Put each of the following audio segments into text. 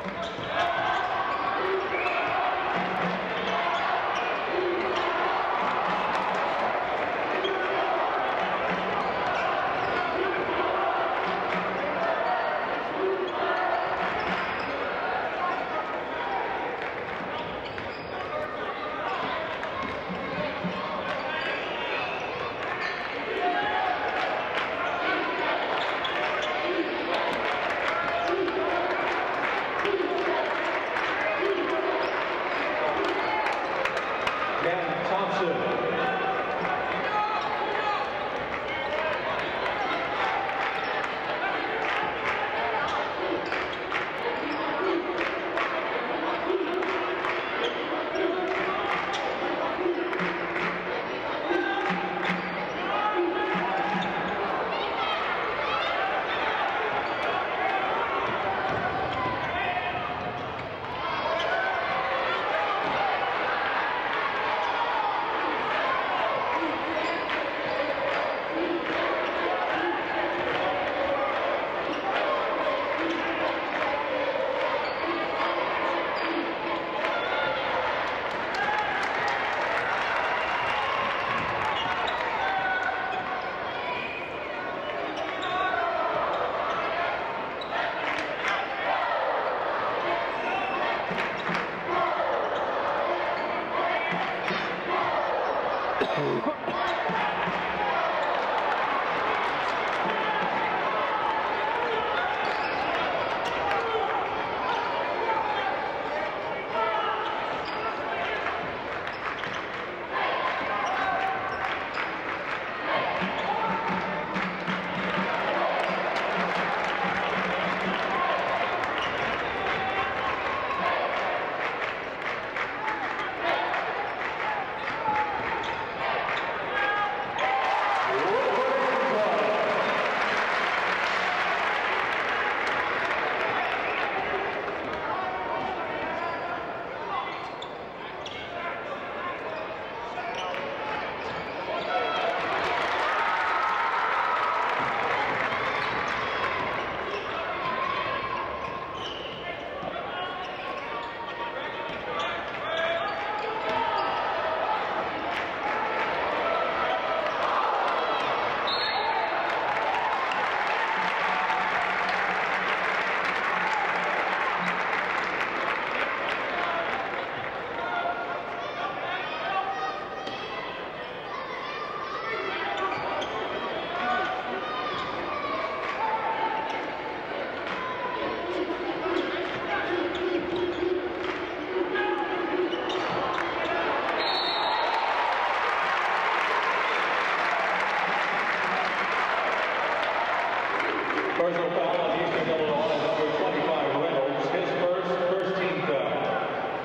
Personal foul on Eastern Illinois, number 25, Reynolds, his first team foul.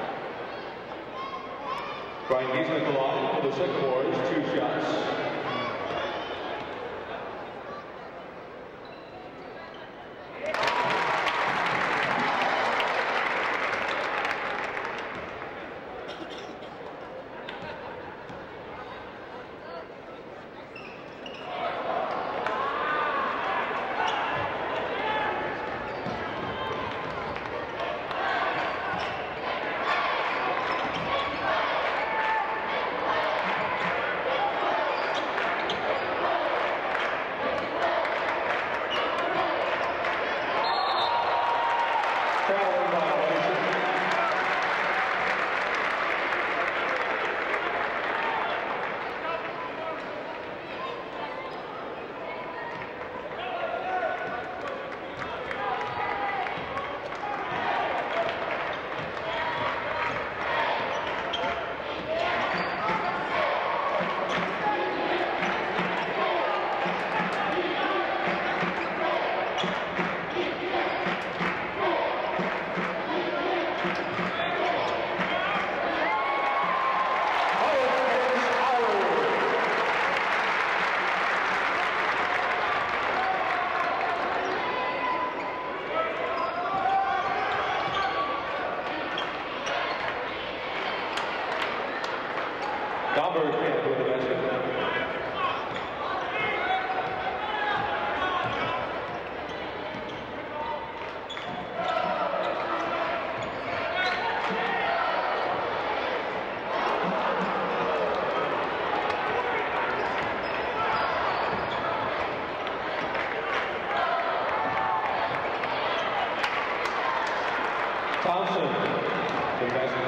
Brian Giesman along for the Sycamores, 2 shots. Thompson, contestant.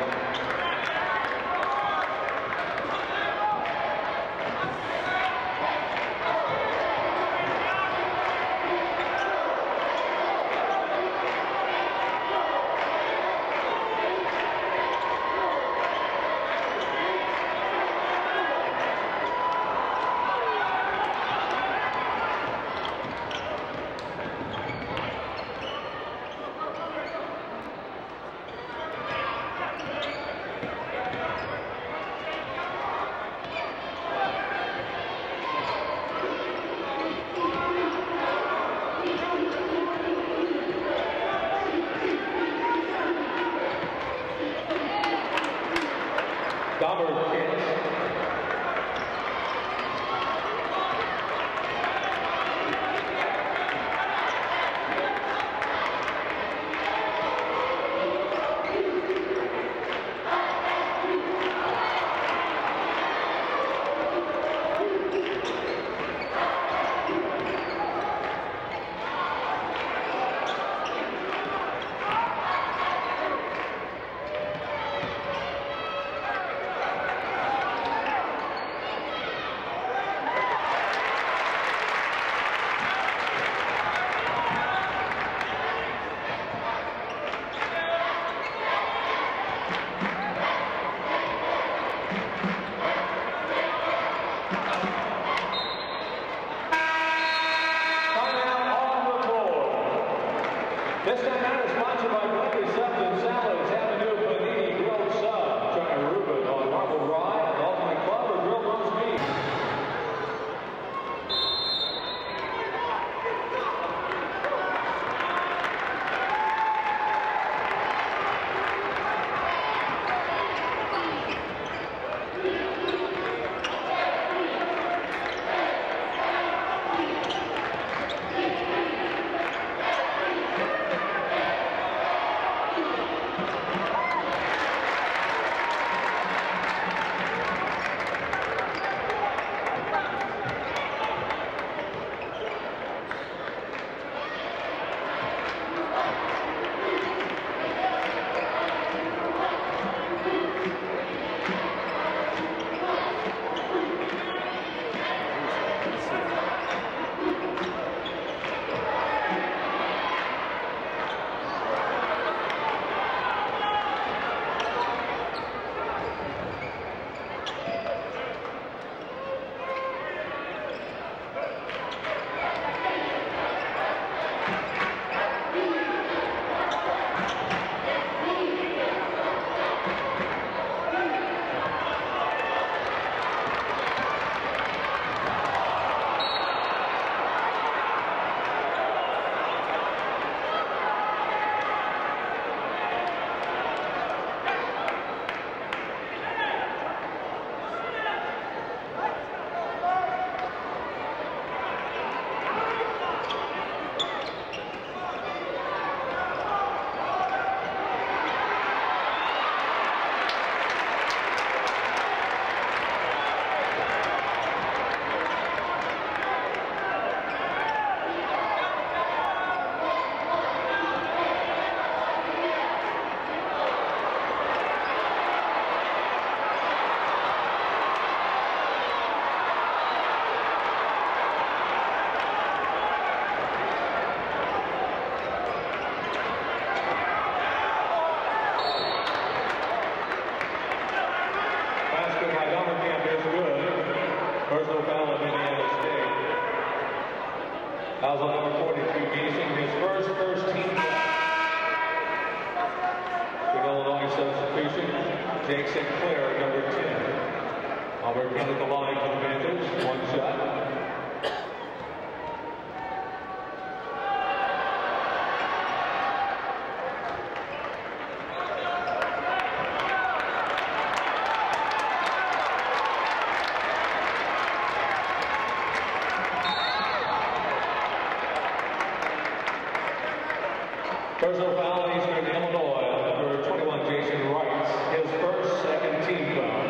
This time out is sponsored by Blakely Subs and Salads, Avenue Panini Grilled Sub, China Reuben on Marble Rye, and Ultimate Club or Grilled Roast Beef. Personal foul of Indiana State. Fouls on number 42, Giesing, his first team foul. Big Illinois substitution, Jake Sinclair, number 10. Albert came at the line for the Panthers, one shot. Personal foul on Eastern Illinois, number 21, Jason Wright, his second team foul.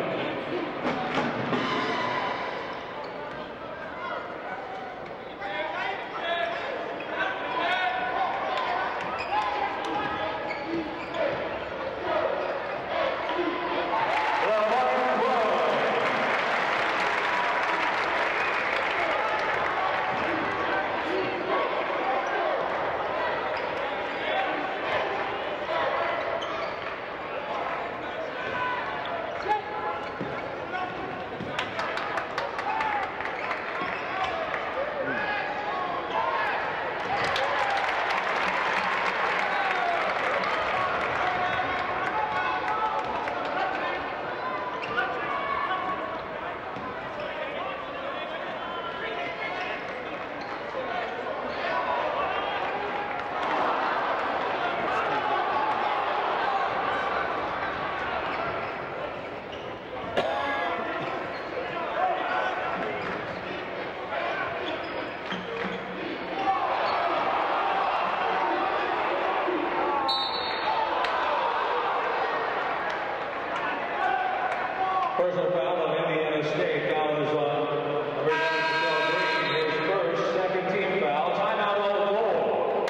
personal foul on Indiana State. Foul is on number 11, Green. His first, second team foul. Timeout on the floor.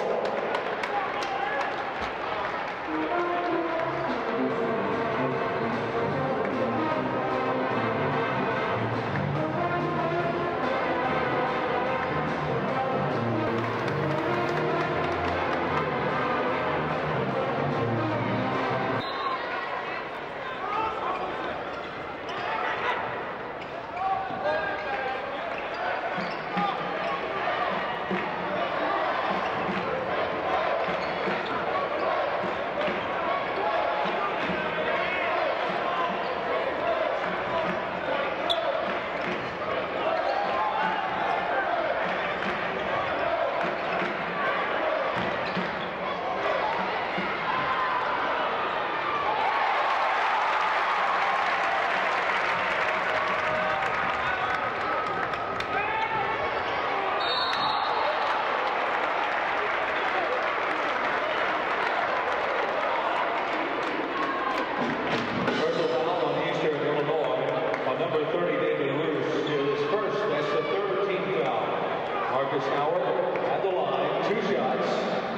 At the line, 2 shots.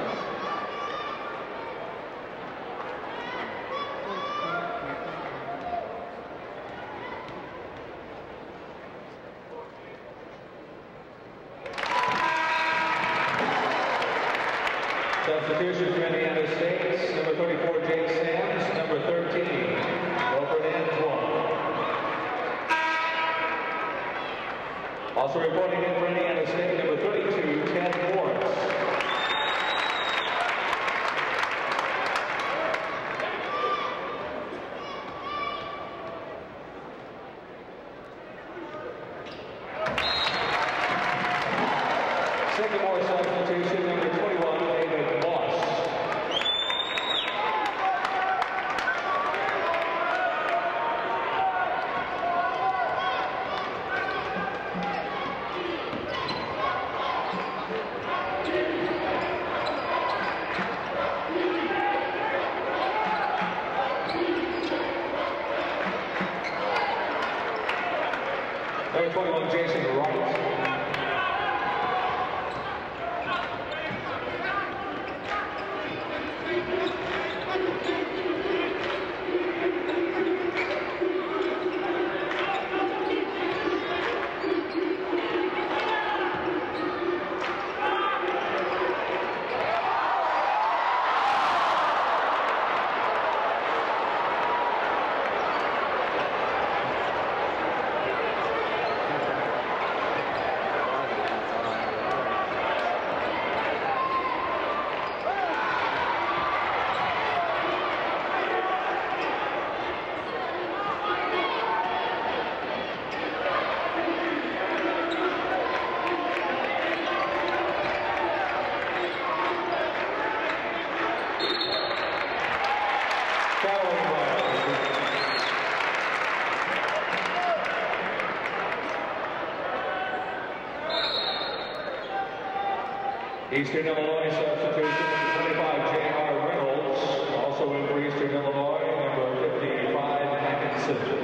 Substitution for Indiana State, number 34, Jake Sands, number 13, Wilfred Antoine. Also reporting in for Indiana State, number 32, Ted Morris. Second more substitution, number 21, David Moss. Number 21, Jason Wright. Eastern Illinois substitution, number 25, J.R. Reynolds. Also in for Eastern Illinois, number 55, Atkinson.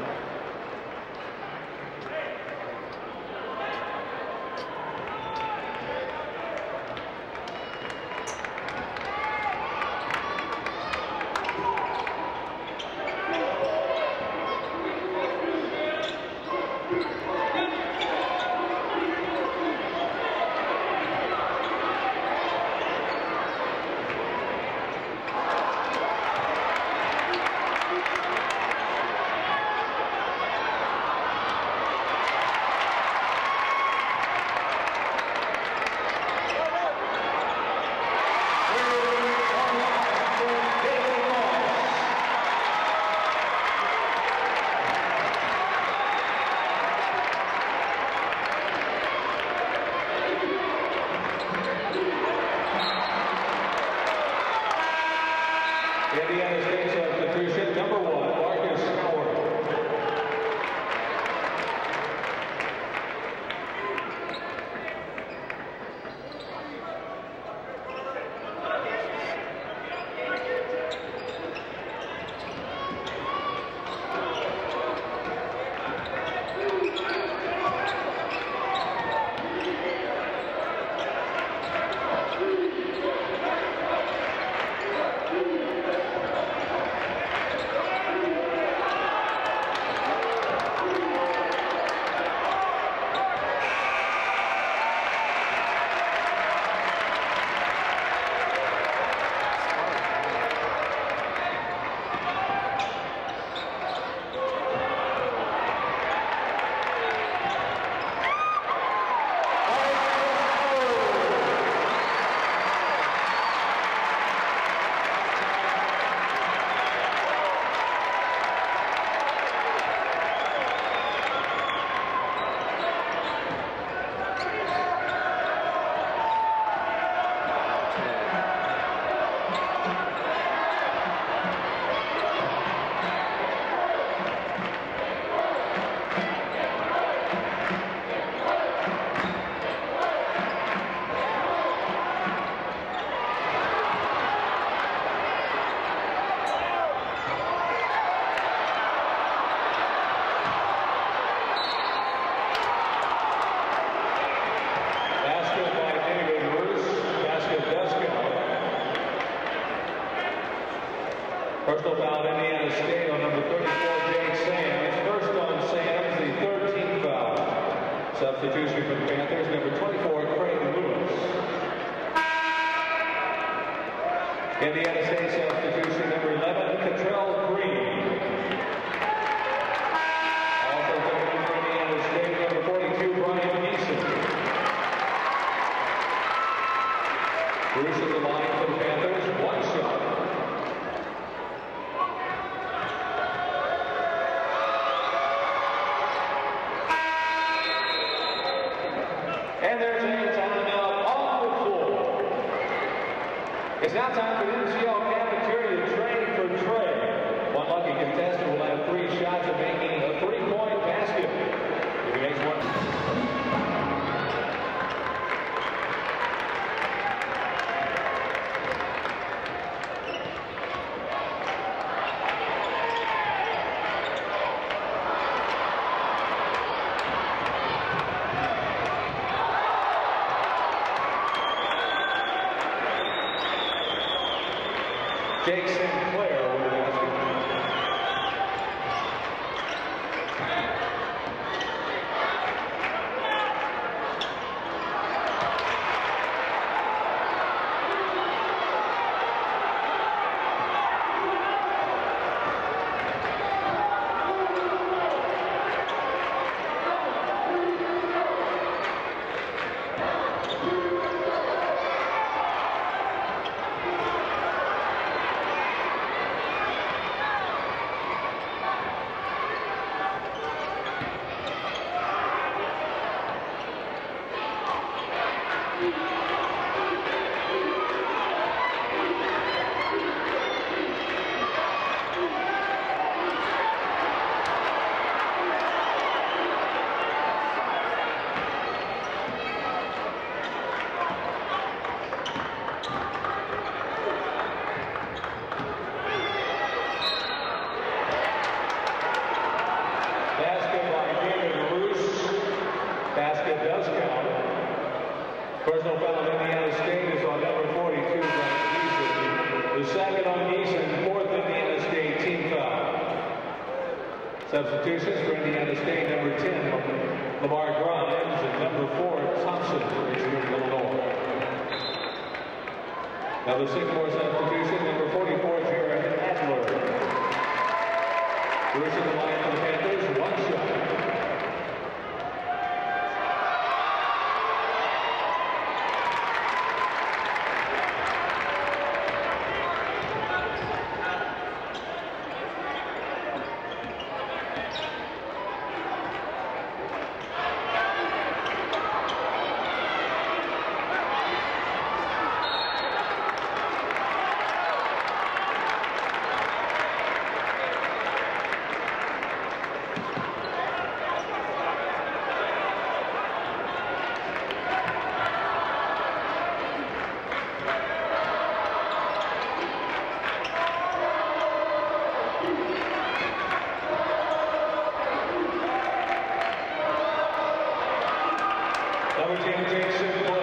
Indiana State substitution, number 1, Marcus Howard. Personal foul, Indiana State on number 34, Jake Sams. First on Sams, the 13th foul. Substitution for the Panthers, number 24, Craig Lewis. Indiana State substitution, number 11, Cottrell Green. Also coming in for Indiana State, number 42, Brian Neeson. Bruce at the line for the Panthers, one shot. And there's a timeout on the floor. It's now time for the NCL cafeteria training for Trey. One lucky contestant will have 3 shots at making a 3-point basket. If he makes one. Jake Sinclair with the basket. Basket does count. Personal foul of Indiana State is on number 42, Brian Neeson. The second on Neeson, 4th Indiana State team foul. Substitutions for Indiana State, number 10, Lamar Grimes, and number 4, Thompson for Eastern Illinois. Another Sycamore substitution, number 44, Jared Adler. Bruce at the line for the Panthers, one shot. Number 10, Jake Sinclair.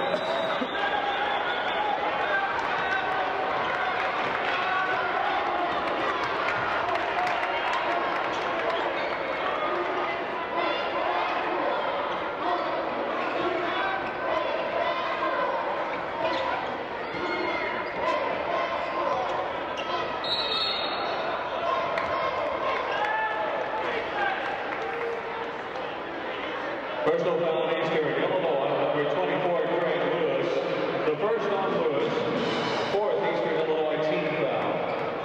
Personal foul on Eastern Illinois, number 24, Craig Lewis. The first on Lewis, 4th Eastern Illinois team foul.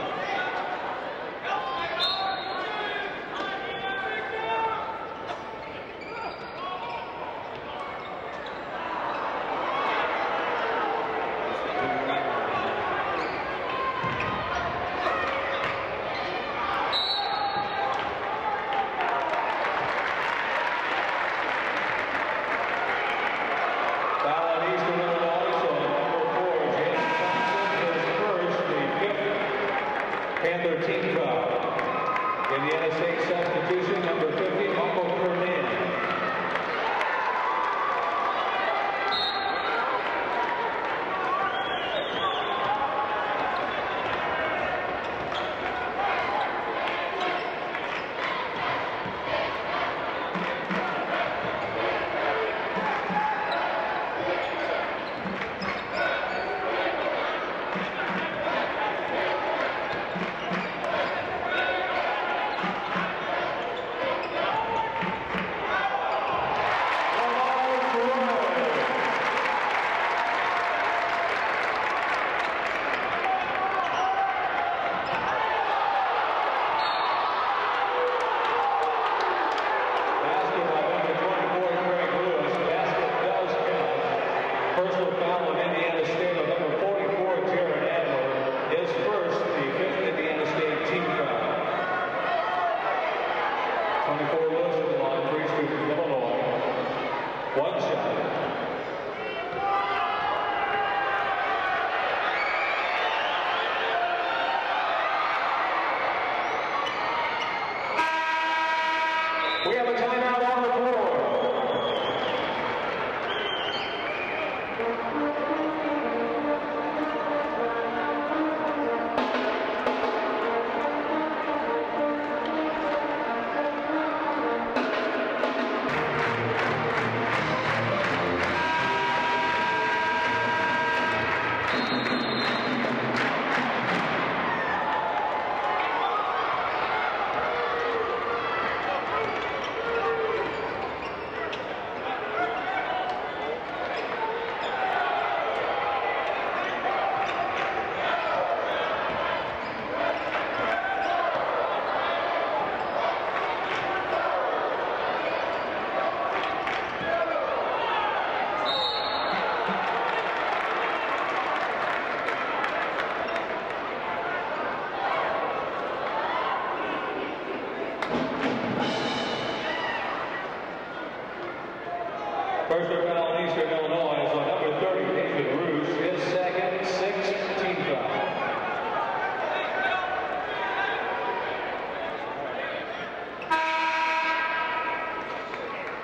Panther team foul. Indiana State substitution, number 50, Michael Kernan.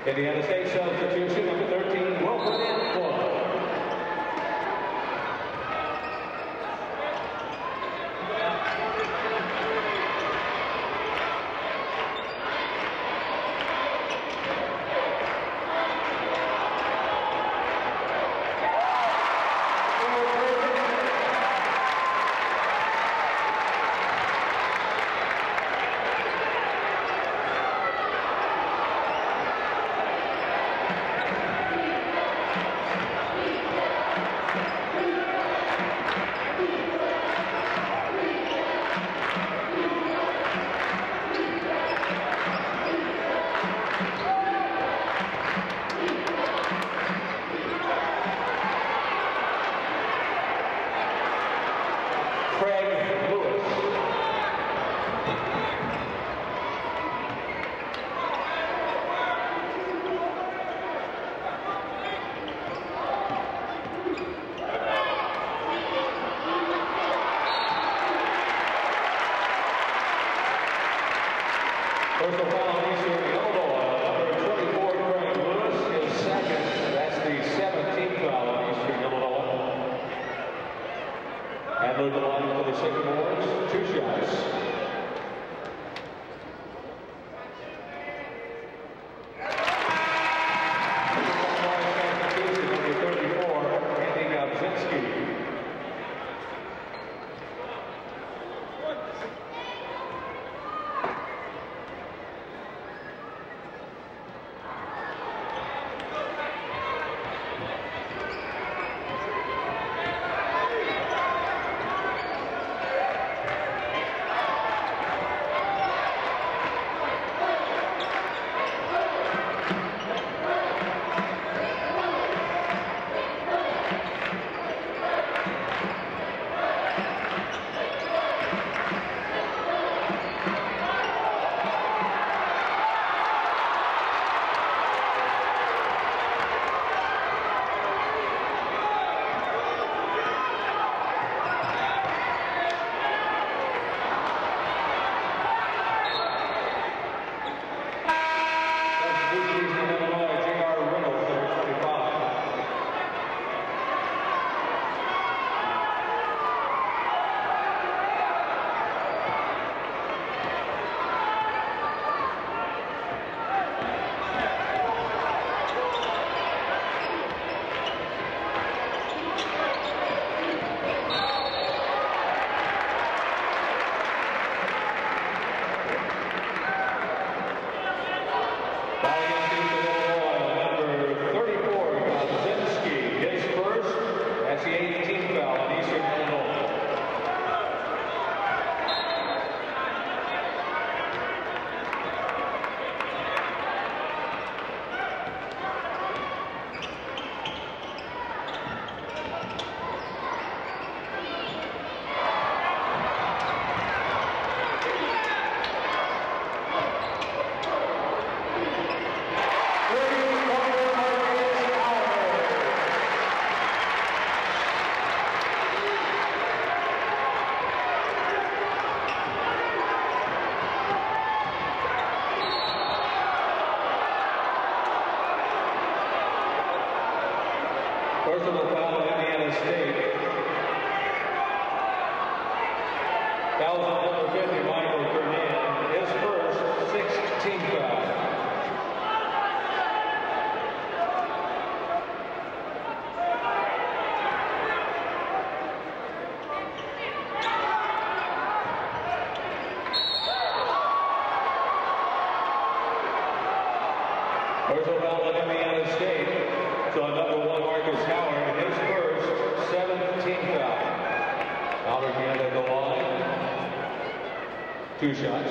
Indiana State substitution, number 13, Wilfred Antoine. Personal foul on Eastern Illinois. Number 24, Craig Lewis, is second. That's the 17th foul on Eastern Illinois. And move the line for the Sycamores. 2 shots. Personal foul on Indiana State. Foul on number 50, Michael Kernan. His first 16th foul. Personal foul on Indiana State. So number 1, Marcus Howard, his first 17th foul. Howard behind at the line. 2 shots.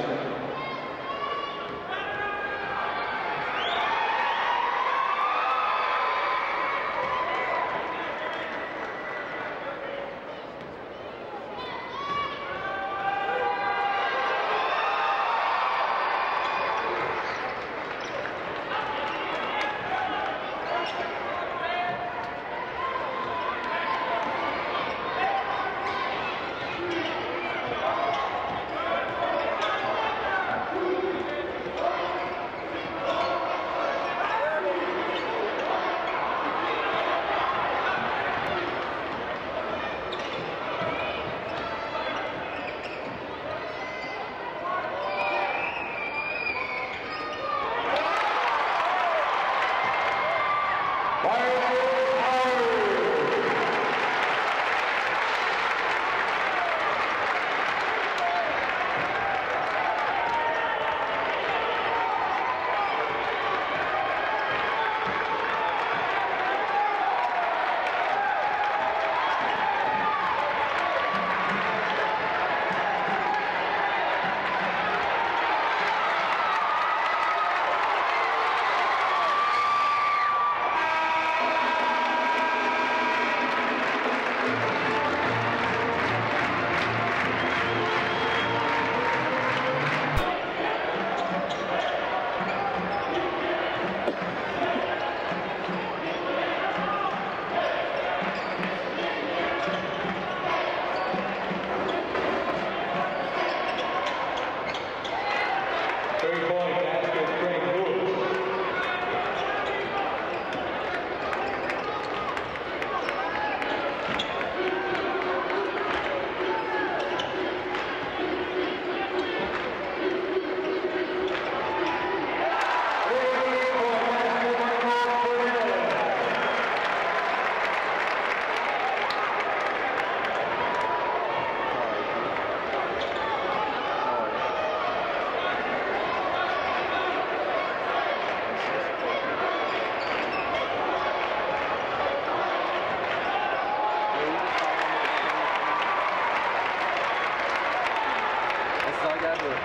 all I gotta do.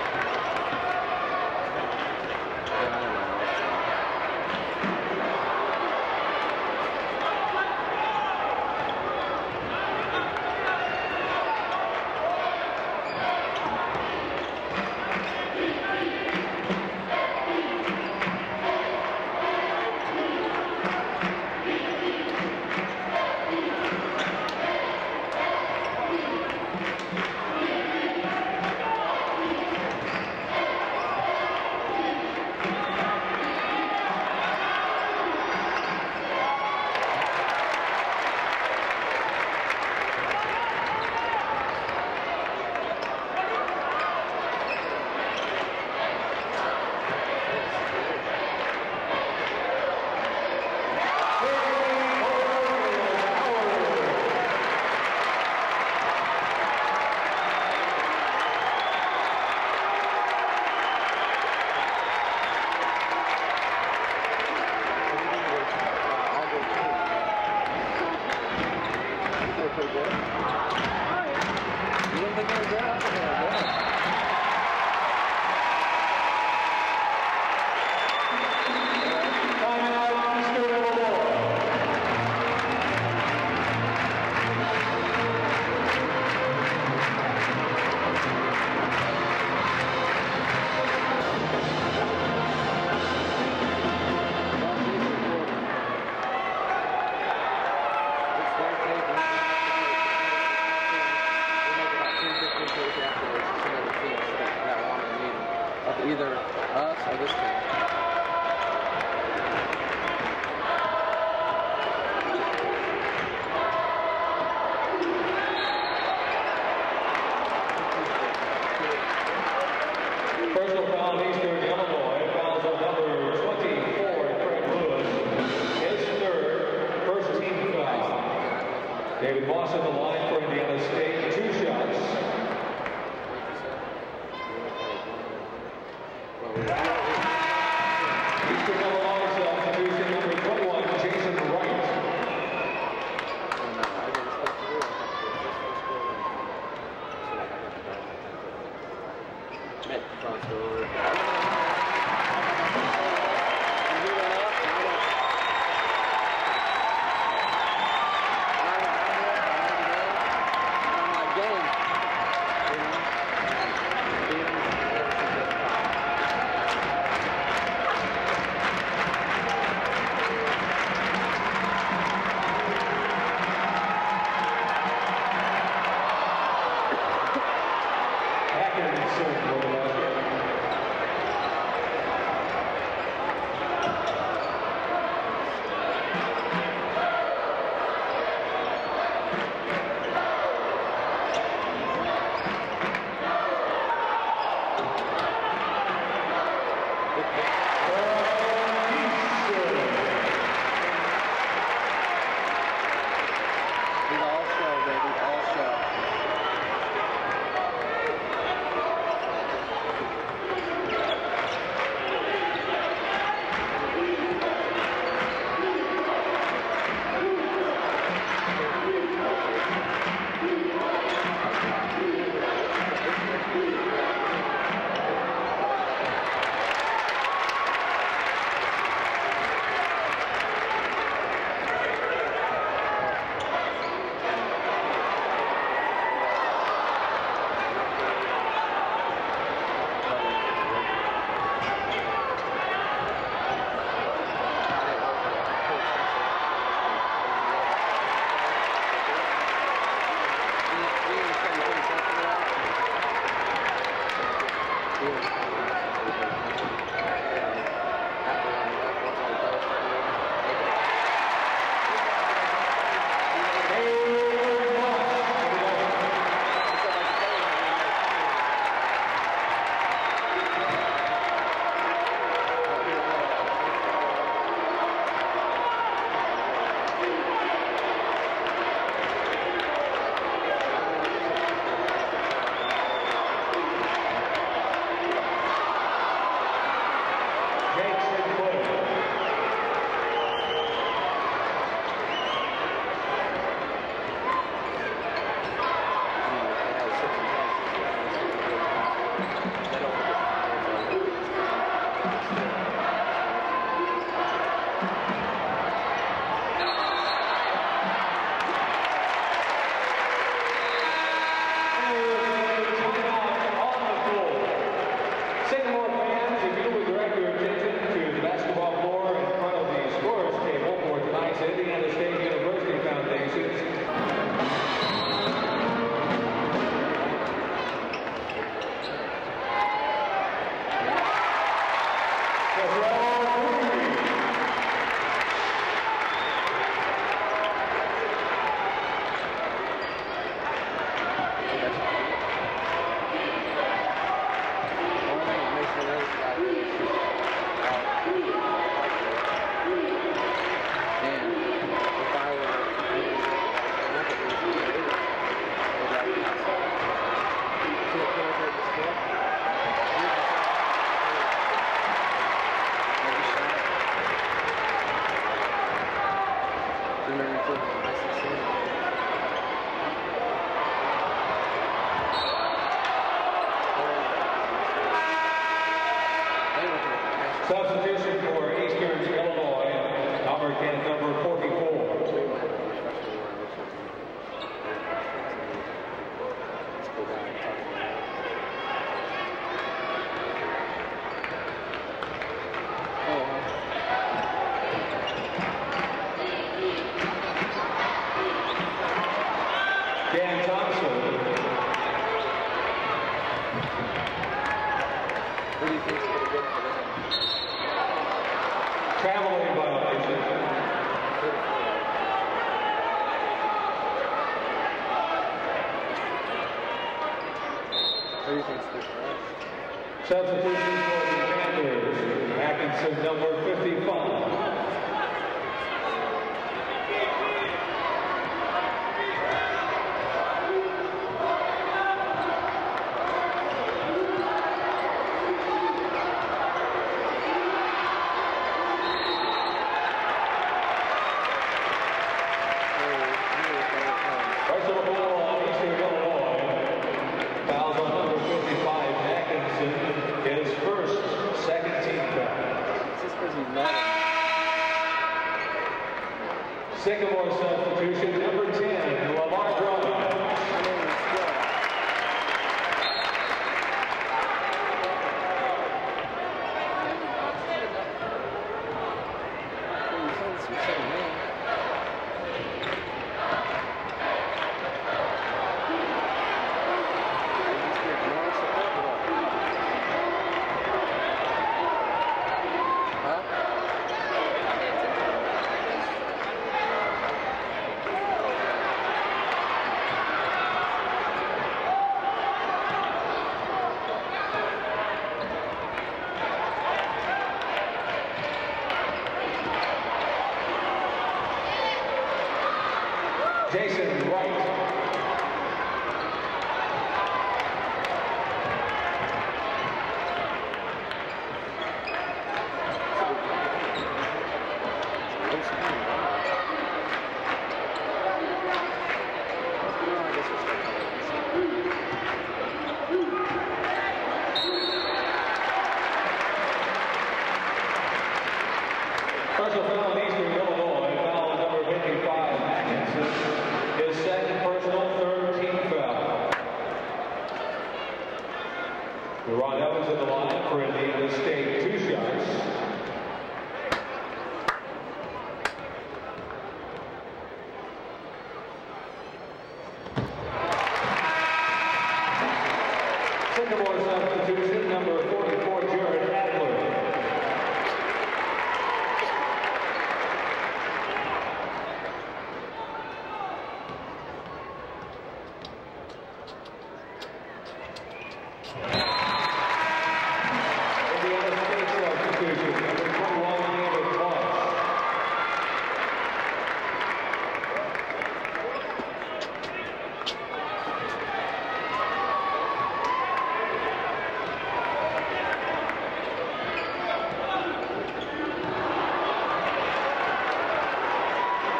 Either us or this team. Personal foul on Eastern Illinois. Fouls on number 24, Craig Lewis. His third, first team foul. David Moss at the line for Indiana State. 2 shots. Eastern Illinois substitution number 21, Jason Wright. Substitution for Eastern Illinois, number 10, number 44. Dan Thompson. What do you think is going to go for them? Traveling violation. What do you think is good for us? Substitution for the Panthers, Atkinson, number 55. Sycamore substitution, number 10, Lamar Drummond. Jason Wright. Personal foul in Eastern Illinois, foul number 55, Atkinson. His second personal, third team foul. Ron Evans in the line for Indiana State, 2 shots. Sycamore substitution, number 44, Jared Adler. Indiana State substitution, number 21, David Moss.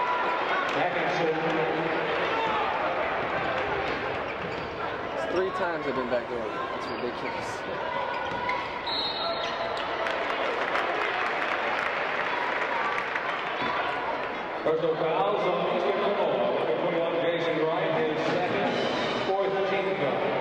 It's 3 times. times I've been back there. That's ridiculous. Personal fouls on Eastern Criminal. Number 21, Jason Wright, his second, fourth team foul.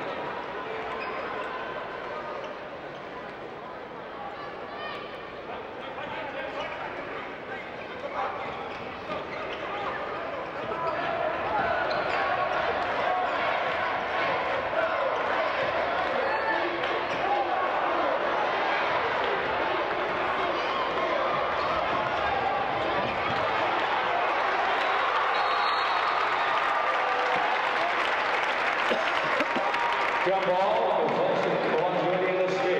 Jump ball, possession belongs to Indiana State.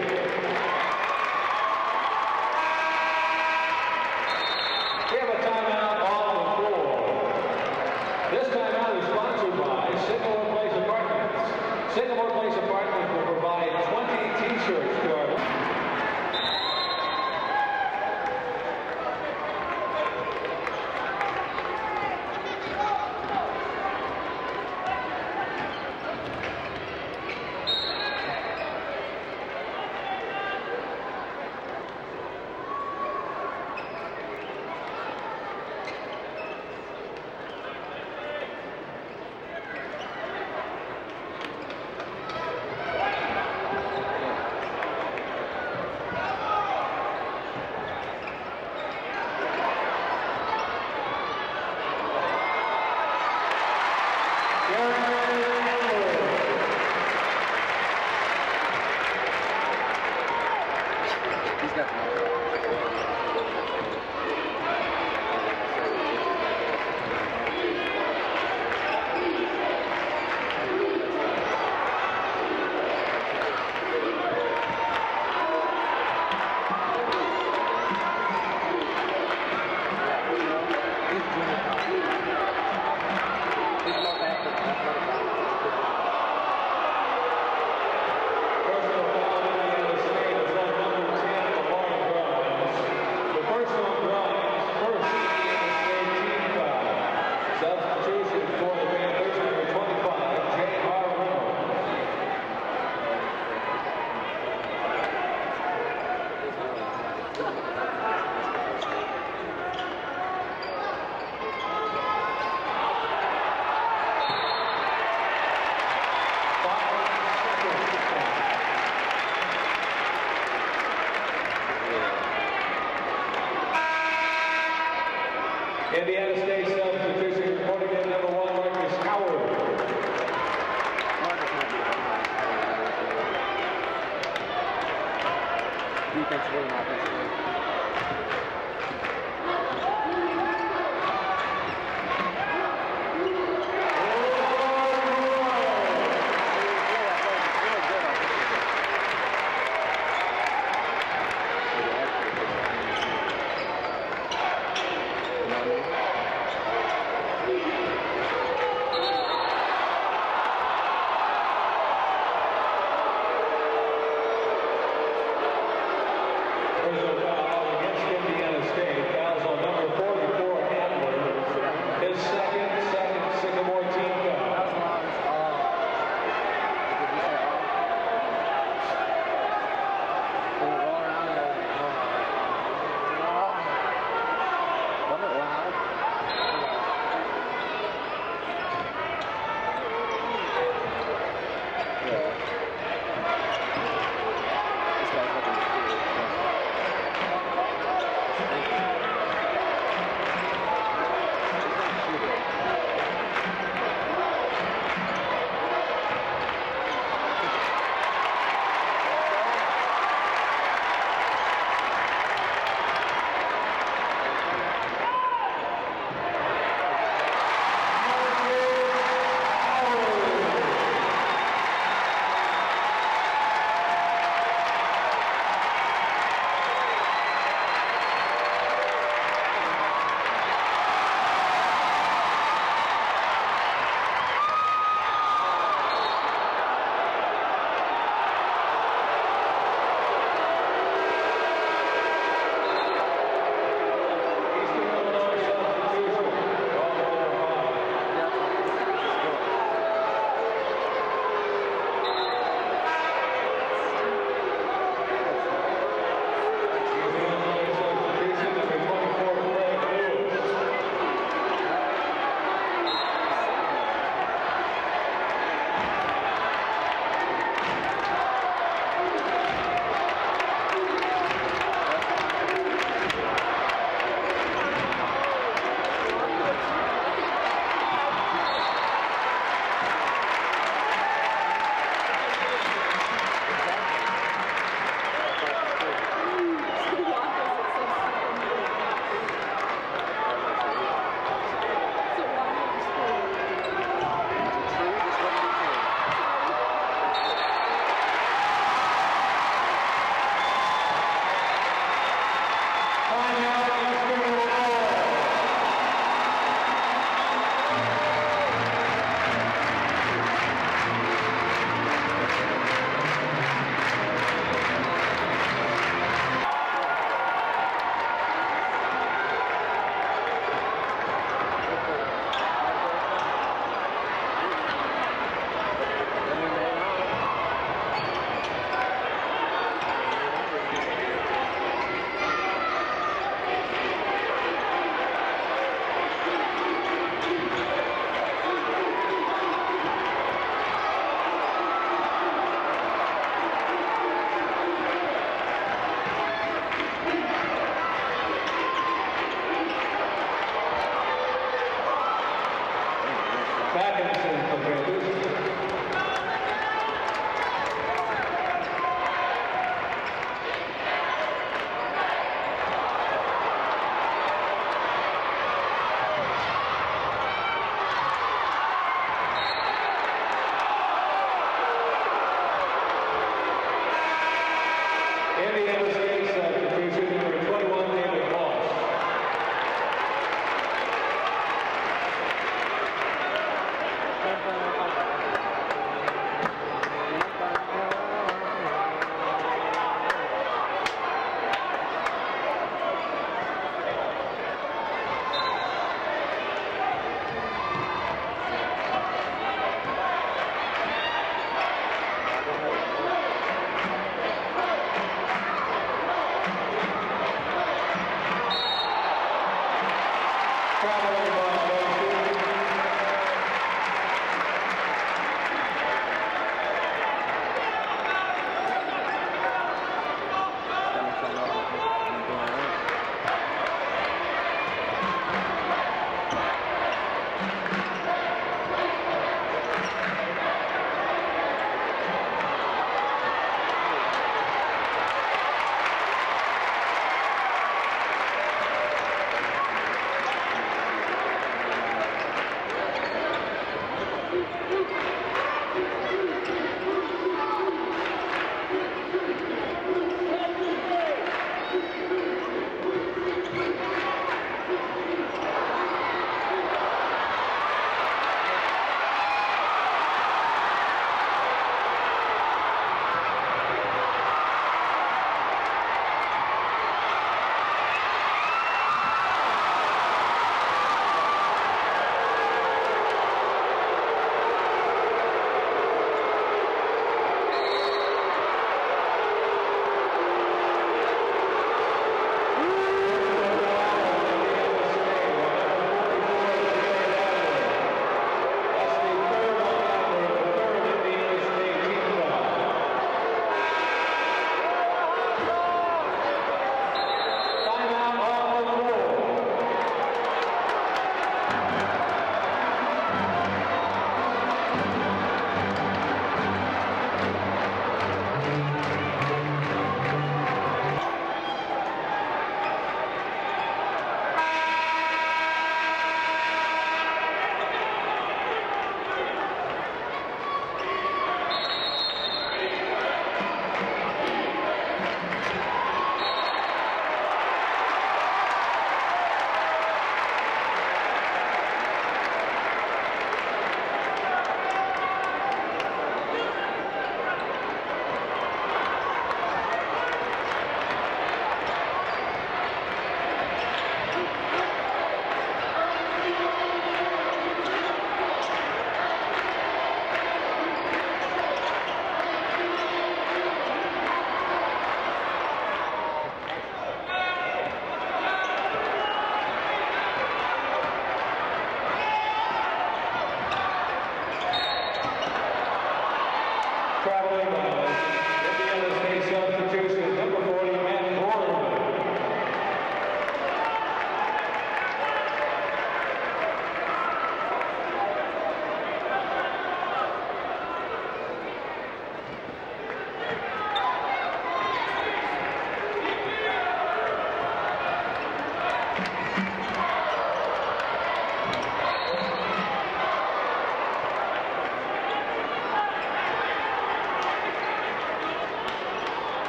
We have a timeout on the floor. This timeout is sponsored by Sycamore Place Apartments. Sycamore Place Apartments will provide 20 t-shirts to our Indiana State substitution reporting in number 1, Marcus Howard. Defensively and offensively. Personal foul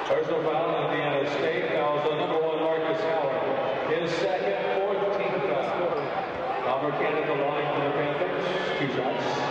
Personal foul on Indiana State. Fouls on number 1, Marcus Howard. His second, 4th team foul. Albert Cannon at the line for the Panthers. 2 shots.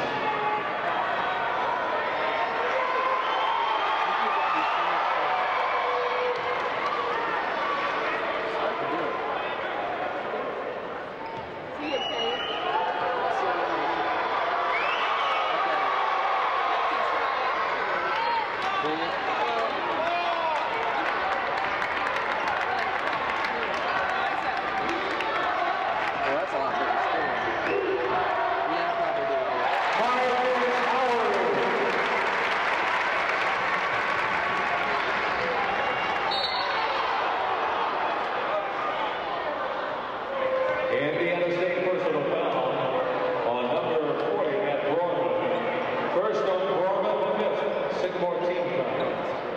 Indiana State personal foul on number 40, Matt Gorman. First on Gorman, 5th, Sycamore team foul.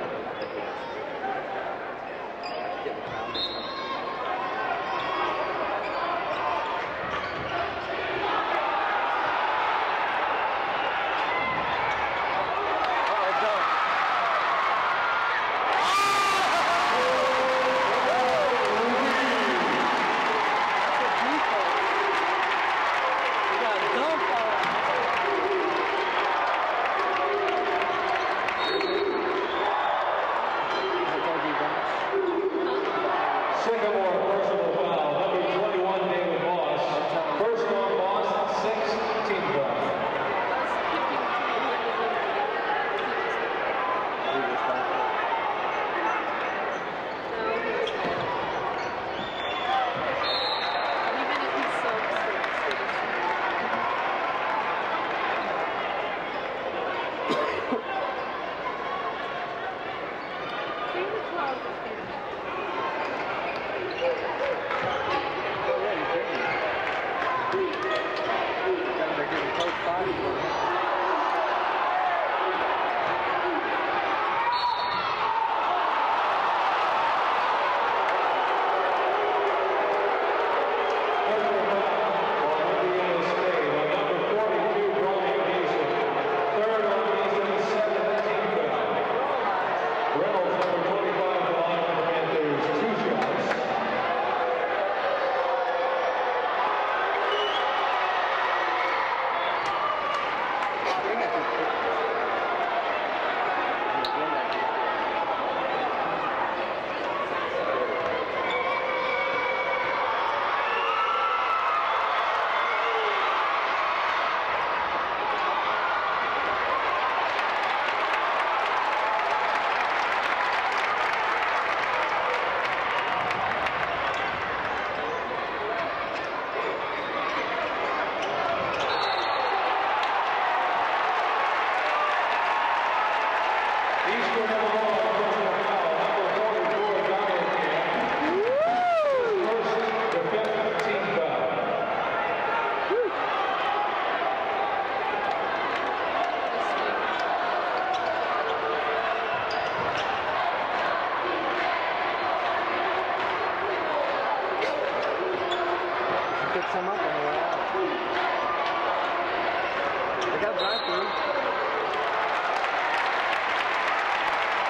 Some up on the way out. They got drive-through.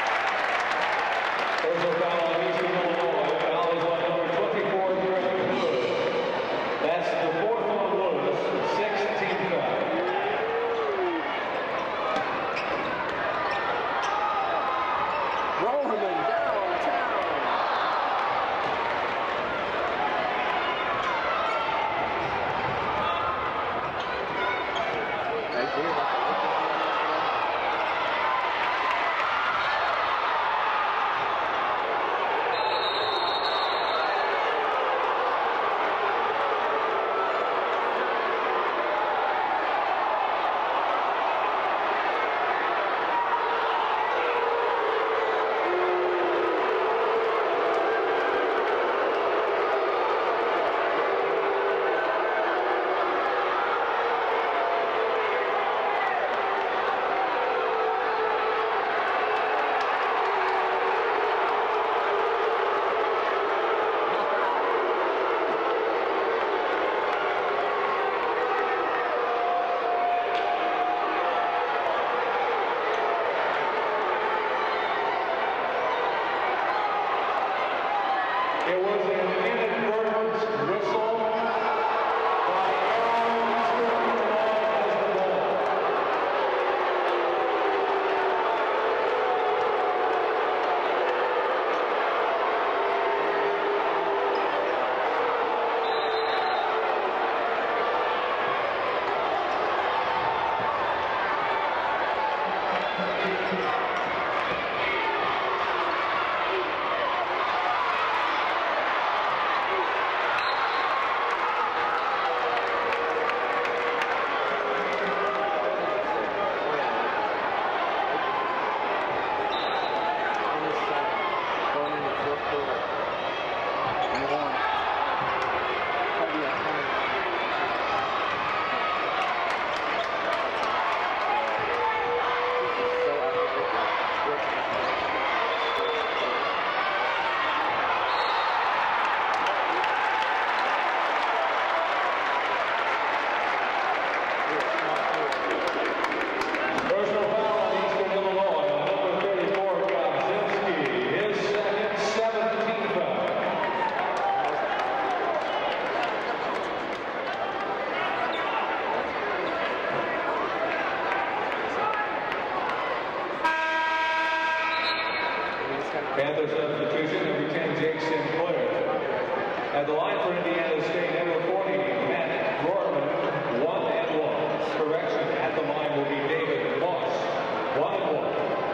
Panther substitution, number 10, Jake Sinclair. At the line for Indiana State, number 40, Matt Gorman, 1-1. Correction, at the line will be David Moss, 1-1.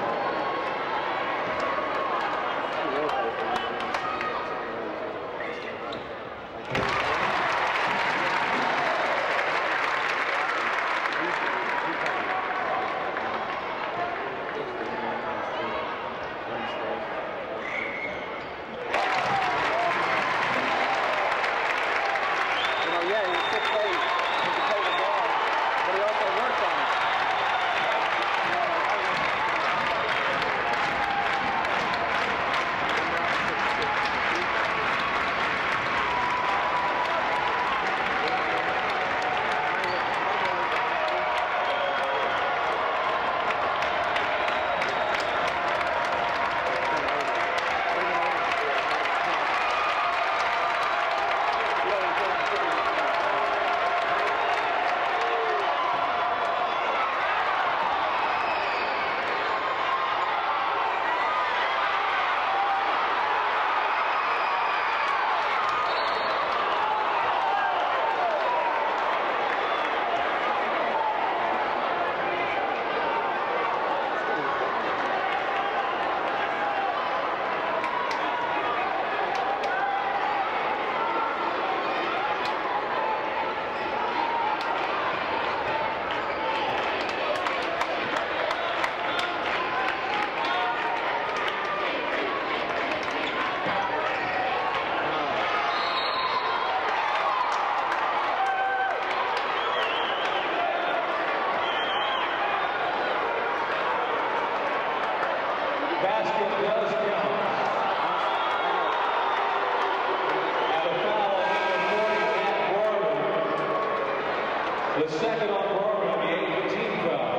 The second on Gorman will be 18 foul.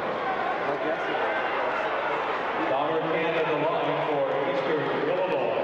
Robert Cannon the line for Eastern Illinois.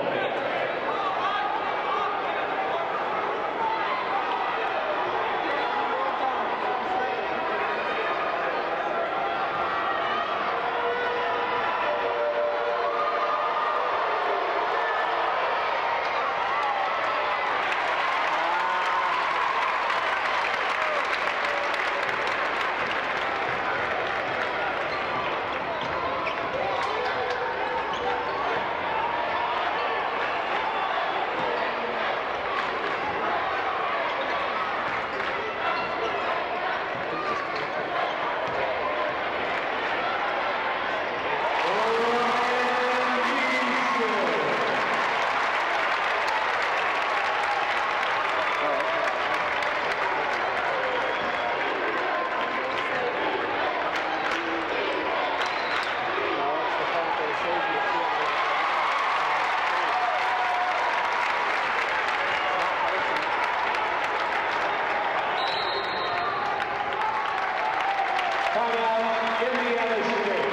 Timeout, Indiana State.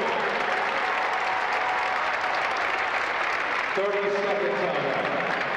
30-second timeout.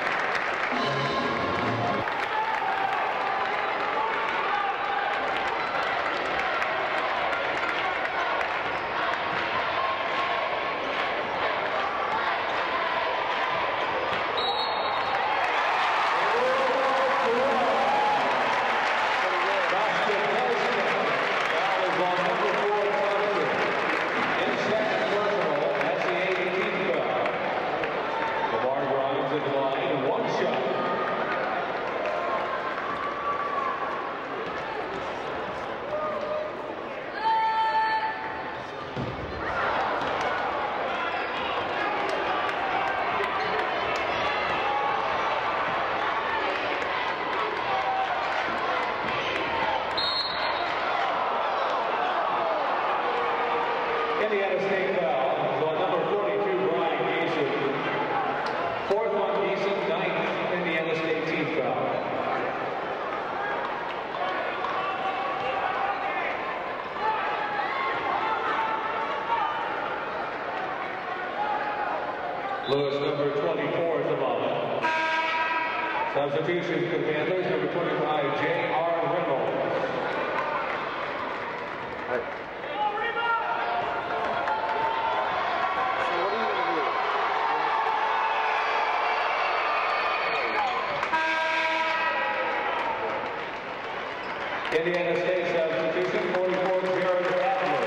Indiana State foul is on number 42, Brian Gieson. Fourth on Gieson, ninth Indiana State team foul. Lewis, number 24 at the line. Substitutions for the Panthers, number 25, J.R. Reynolds. Indiana State substitution, 44, Jared Adler.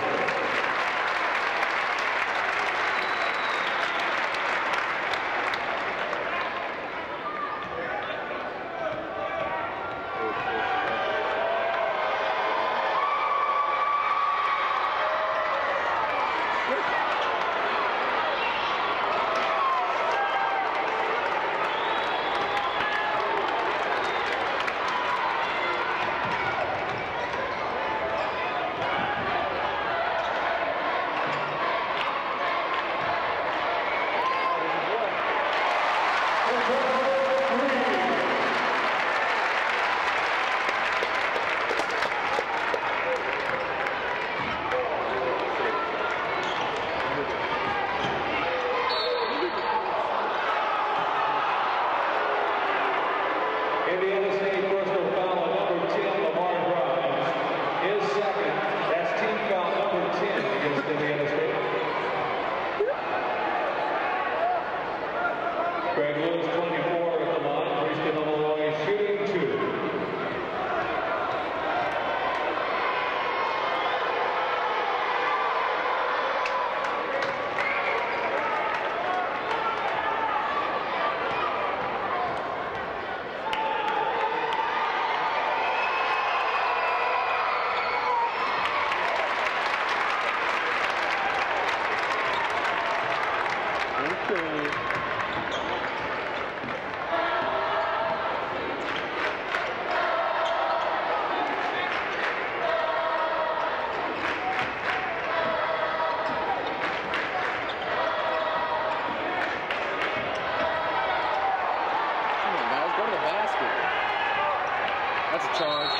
Indiana State personal foul on number 10, Lamar Grimes. His second. That's team foul number 10 against Indiana State. Greg Lewis, 24 at the line. Preston Illinois shooting 2. That's a charge.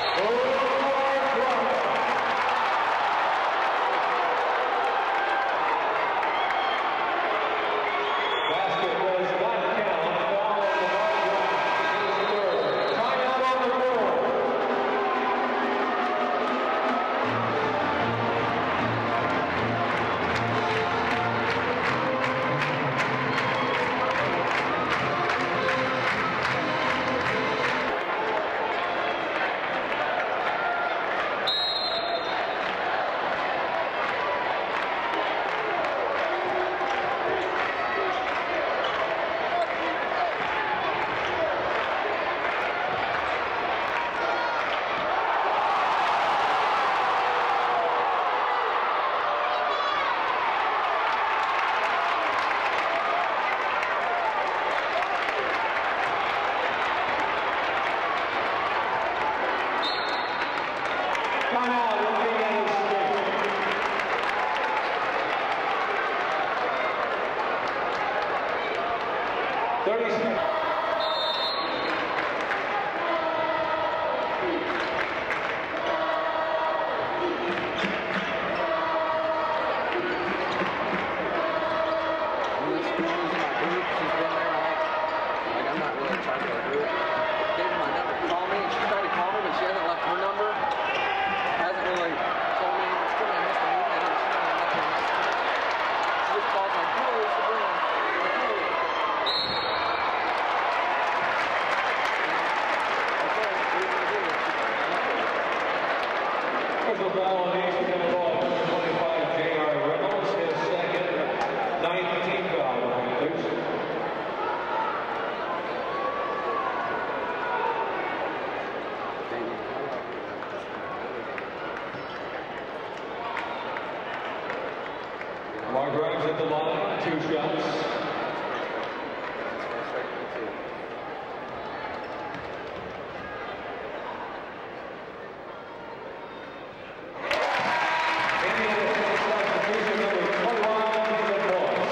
Basket was not count. Foul on Lamar Grimes. His third. Timeout on the floor. Timeout, Indiana State. 30 seconds. I'm not really trying to do it. Gave her my number, call me, and she tried to call me, but she hasn't left her number. Hasn't really told me it's going to miss the meeting. I didn't see her left her message. She just calls like, hello, Sabrina. Like, hey. Okay, what are you going to do? Personal foul on the Eastern Illinois, number 25, J.R. Reynolds. His second, 9th team foul on the Dukes. Lamar Grimes at the line, 2 shots. Indiana State substitution number 21, Ethan Boyce.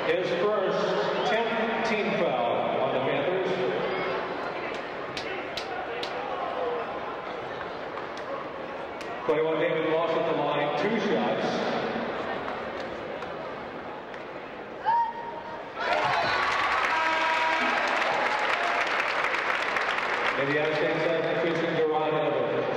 His first 10th team foul on the Panthers. '21 David Moss at the line, 2 shots. Indiana State substitution, Duran Evans.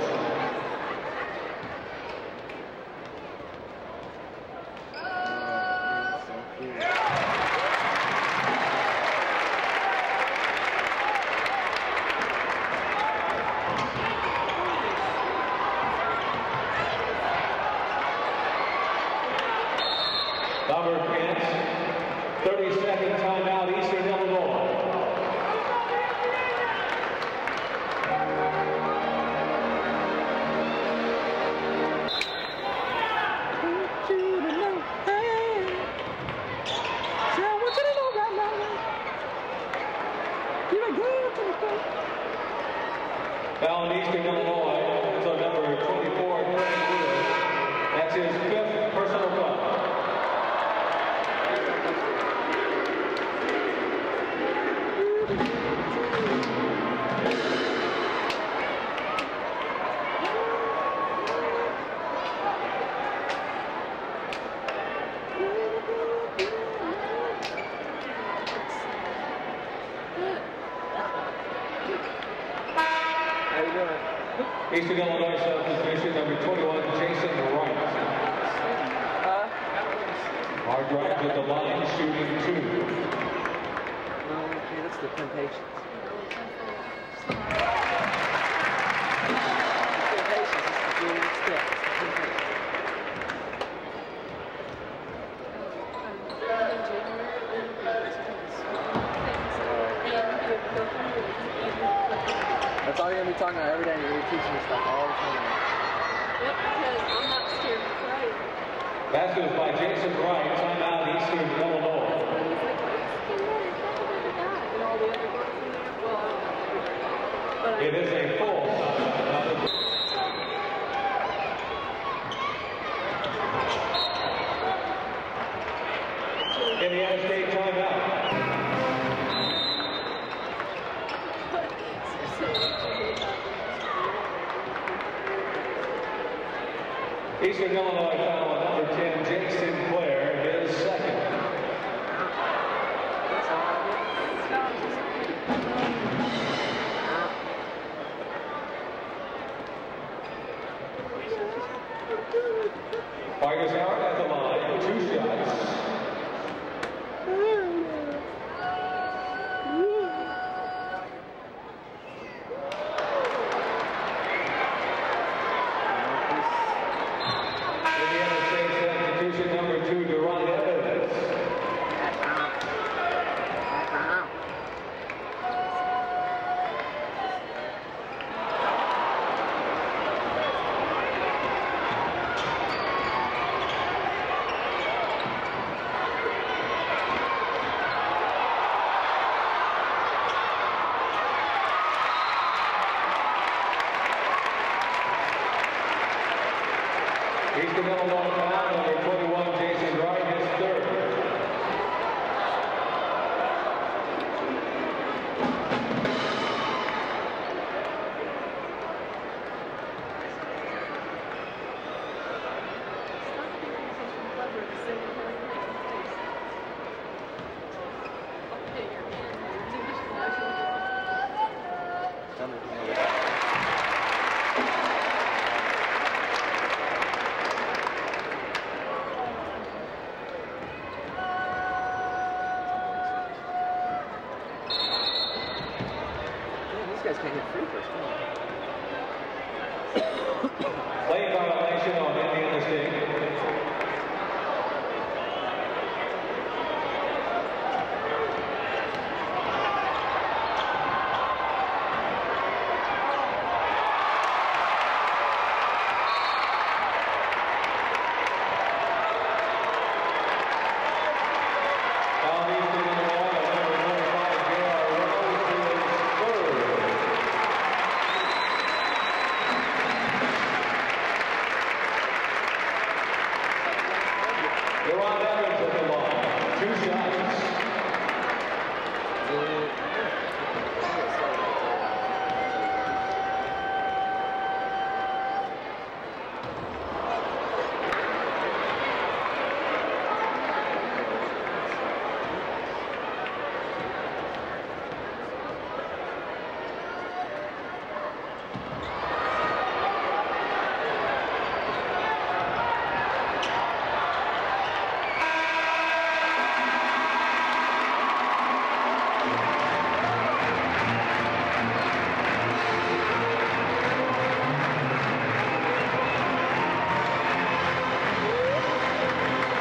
Robert Pence, 30-second timeout, Eastern Illinois. Foul in Eastern Illinois. That's on number 24, Greg Wheeler. That's his 5th personal foul. Eastern Illinois substitution, number 21, Jason Wright. Hard drive at the line, shooting 2. Okay, that's the Temptations. That's all you're going to be talking about every day. You're going to be teaching me stuff all the time. Yep, because I'm not scared to play. Basket is by Jason Wright. Timeout, Eastern Illinois. And he's like, why are you scared? And all the other girls in there, well, I don't know everybody. But It is a full timeout. Indiana State timeout. Eastern Illinois foul on number 10, Jake Sinclair, his 2nd. Vargas Howard at the line, 2 shots. Number 2, Duran Evans. Eastern Illinois foul, number 21, Jason Wright, his 3rd. These guys can't hit free throws. Play violation on Indiana State.